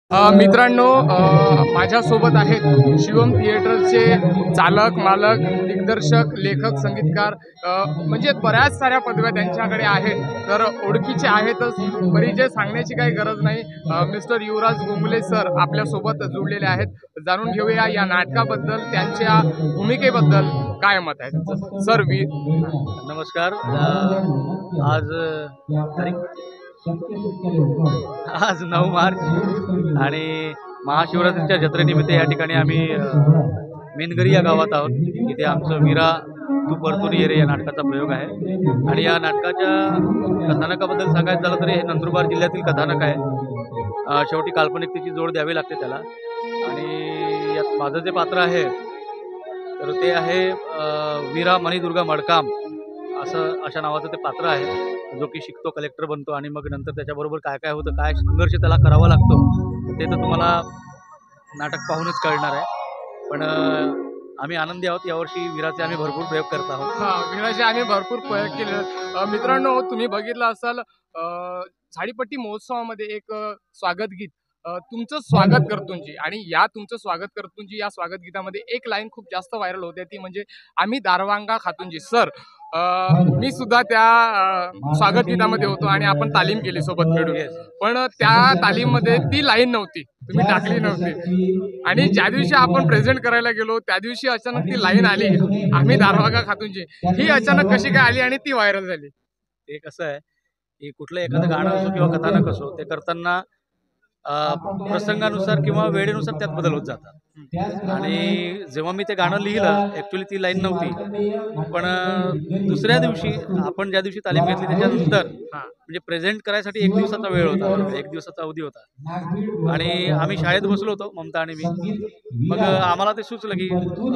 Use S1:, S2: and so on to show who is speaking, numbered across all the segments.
S1: मित्रांनो, माझ्यासोबत आहेत शिवम थिएटरचे चालक, मालक, दिग्दर्शक, लेखक, संगीतकार, म्हणजे बऱ्याच साऱ्या पदव्या त्यांच्याकडे आहेत. तर ओळखीचे आहेतच, परिचय सांगण्याची काही गरज नाही. मिस्टर युवराज गोमुले सर आपल्यासोबत जुळलेले आहेत. जाणून घेऊया या नाटकाबद्दल, त्यांच्या भूमिकेबद्दल काय मत आहे तुमचं सर.
S2: नमस्कार. आज तारीख आज 9 मार्च आणि महाशिवरात्रीच्या जत्रेनिमित्त या ठिकाणी आम्ही मेनगरी या गावात आहोत. इथे आमचं वीरा तू परतून ये रे या नाटकाचा प्रयोग आहे. आणि या नाटकाच्या कथानकाबद्दल सांगायचं झालं तर हे नंदुरबार जिल्ह्यातील कथानक आहे. शेवटी काल्पनिकतेची जोड द्यावी लागते त्याला. आणि यात माझं जे पात्र आहे तर ते आहे वीरा मणिदुर्गा मडकाम अशा नावाचं ते पात्र आहे, जो की शिकतो, कलेक्टर बनतो आणि मग नंतर त्याच्याबरोबर काय काय होतं, काय संघर्ष त्याला करावा लागतो ते तर तुम्हाला नाटक पाहूनच कळणार आहे. पण आम्ही आनंदी आहोत. यावर्षी वीराचे आम्ही भरपूर प्रयोग करत आहोत.
S1: वीराचे आम्ही भरपूर प्रयोग केले. मित्रांनो, तुम्ही बघितलं असाल झाडीपट्टी महोत्सवामध्ये एक स्वागत गीत, तुमचं स्वागत करतूंजी, आणि या तुमचं स्वागत करतूंजी या स्वागत गीतामध्ये एक लाईन खूप जास्त व्हायरल होते, ती म्हणजे आम्ही दारवांगा खातूंजी. सर, मी सुद्धा त्या स्वागत गीतामध्ये होतो आणि आपण तालीम केली सोबत मिळून. पण त्या तालीममध्ये ती लाईन नव्हती, तुम्ही टाकली नव्हती. आणि ज्या दिवशी आपण प्रेझेंट करायला गेलो त्या दिवशी अचानक ती लाईन आली, आम्ही दारवांगा खातूंजी. ही अचानक कशी काय आली आणि ती व्हायरल झाली?
S2: ते कसं आहे की कुठलं एखादं गाणं असो किंवा कथानक असो, ते करताना प्रसंगानुसार किंवा वेळेनुसार त्यात बदल होत जातात. आणि जेव्हा मी ते गाणं लिहिलं, ॲक्च्युली ती लाईन नव्हती. पण दुसऱ्या दिवशी आपण ज्या दिवशी तालीम घेतली त्याच्यानंतर म्हणजे प्रेझेंट करायसाठी 1 दिवसाचा वेळ होता, 1 दिवसाचा अवधी होता. आणि आम्ही शाळेत बसलो होतो, ममता आणि मी. मग आम्हाला ते सुचलं की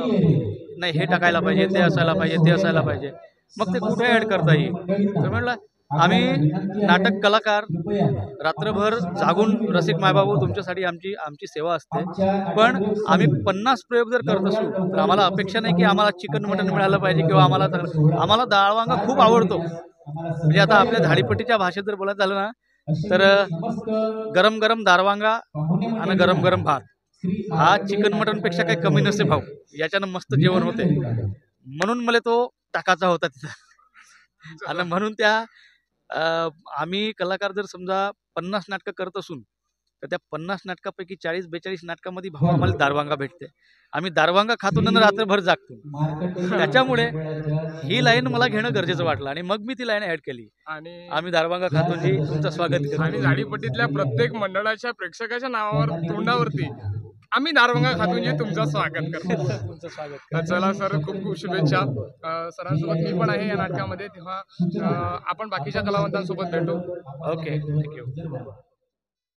S2: नाही, हे टाकायला पाहिजे, ते असायला पाहिजे, ते असायला पाहिजे. मग ते कुठे ॲड करता येईल? तर म्हटलं आम्ही नाटक कलाकार रात्रभर जागून, रसिक मायबाबू तुमच्यासाठी आमची सेवा असते. पण आम्ही 50 प्रयोग जर करत असू तर आम्हाला अपेक्षा नाही की आम्हाला चिकन मटन मिळालं पाहिजे किंवा आम्हाला डाळ वांगा खूप आवडतो. म्हणजे आता आपल्या झाडीपट्टीच्या भाषेत जर बोलायचं झालं ना तर गरम गरम दारवांगा आणि गरम गरम भात हा चिकन मटन पेक्षा काही कमी नसते भाऊ. याच्यानं मस्त जेवण होते. म्हणून मला तो टाकाचा होता तिथं. आणि म्हणून त्या आम्ही कलाकार जर समजा 50 नाटकं करत असून तर त्या 50 नाटकापैकी 40-42 नाटकामध्ये भाऊ आम्हाला दारवांगा भेटते. आम्ही दारवांगा खातो आणि रात्रभर जागतो. त्याच्यामुळे ही लाईन मला घेणं गरजेचं वाटलं आणि मग मी ती लाईन ऍड केली. आणि आम्ही दारवांगा खातो जी तुमचं स्वागत करतो.
S1: आणि झाडीपट्टीतल्या प्रत्येक मंडळाच्या प्रेक्षकाच्या नावावर, तोंडावरती आम्ही दारवांगा खातूंजी तुमचं स्वागत करतो.
S2: तुमचं स्वागत.
S1: चला सर, खूप खूप शुभेच्छा. सरांसोबत मी पण आहे या नाटकामध्ये, तेव्हा आपण बाकीच्या कलावंतांसोबत भेटू.
S2: Okay, thank you.